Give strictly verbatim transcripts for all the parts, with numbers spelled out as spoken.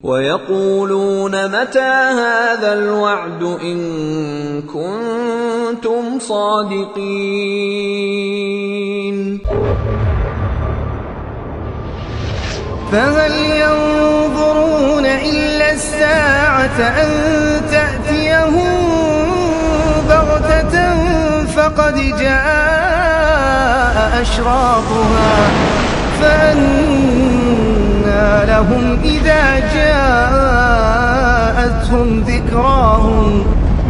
ويقولون متى هذا الوعد إن كنتم صادقين فهل ينظرون إلا الساعة أن تأتيهم بغتة فقد جاء أشراطها فأنى لهم إذا جاءتهم ذكراهم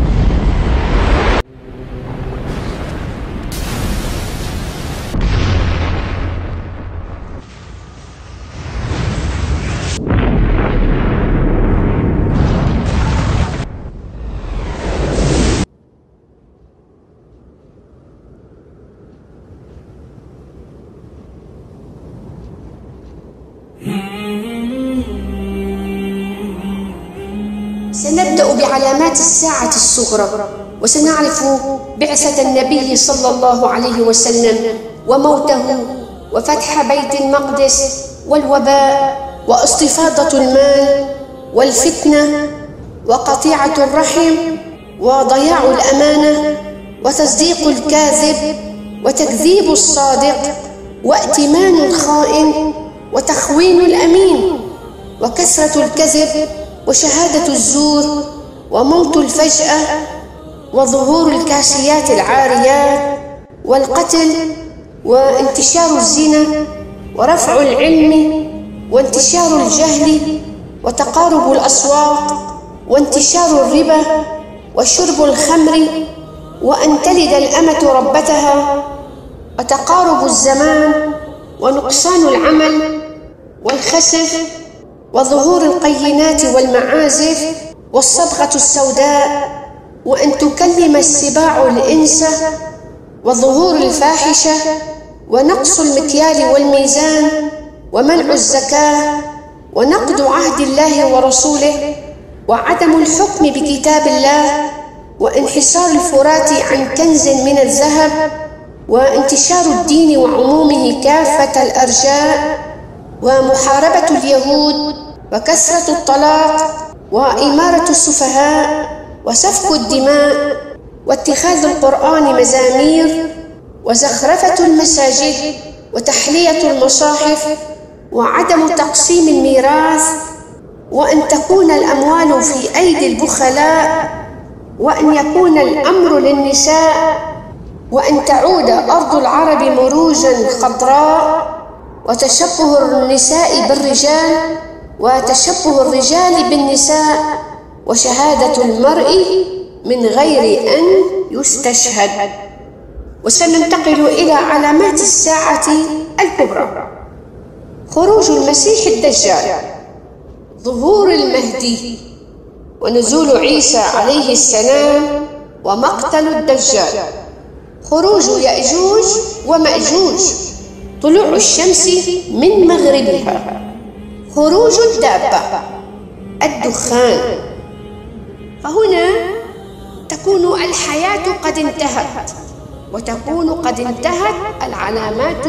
سنبدأ بعلامات الساعة الصغرى، وسنعرف بعثة النبي صلى الله عليه وسلم وموته وفتح بيت المقدس والوباء واستفاضة المال والفتنة وقطيعة الرحم وضياع الأمانة وتصديق الكاذب وتكذيب الصادق وائتمان الخائن وتخوين الأمين وكثرة الكذب وشهادة الزور وموت الفجأة وظهور الكاسيات العاريات والقتل وانتشار الزنا ورفع العلم وانتشار الجهل وتقارب الأسواق وانتشار الربا وشرب الخمر وأن تلد الأمة ربتها وتقارب الزمان ونقصان العمل والخسف وظهور القينات والمعازف والصبغة السوداء وأن تكلم السباع الإنس وظهور الفاحشة ونقص المكيال والميزان ومنع الزكاة ونقض عهد الله ورسوله وعدم الحكم بكتاب الله وانحسار الفرات عن كنز من الذهب وانتشار الدين وعمومه كافة الأرجاء ومحاربة اليهود وكثرة الطلاق وإمارة السفهاء وسفك الدماء واتخاذ القرآن مزامير وزخرفة المساجد وتحلية المصاحف وعدم تقسيم الميراث وأن تكون الأموال في أيدي البخلاء وأن يكون الأمر للنساء وأن تعود أرض العرب مروجا خضراء وتشبه النساء بالرجال وتشبه الرجال بالنساء وشهادة المرء من غير أن يستشهد. وسننتقل إلى علامات الساعة الكبرى: خروج المسيح الدجال، ظهور المهدي، ونزول عيسى عليه السلام، ومقتل الدجال، خروج يأجوج ومأجوج، طلوع الشمس من مغربها، خروج الدابة، الدخان. فهنا تكون الحياة قد انتهت، وتكون قد انتهت العلامات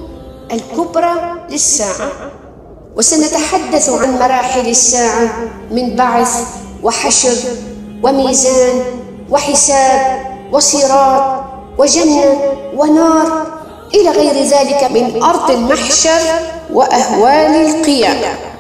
الكبرى للساعة. وسنتحدث عن مراحل الساعة من بعث وحشر وميزان وحساب وصراط وجنة ونار إلى غير ذلك من أرض المحشر وأهوال القيامة.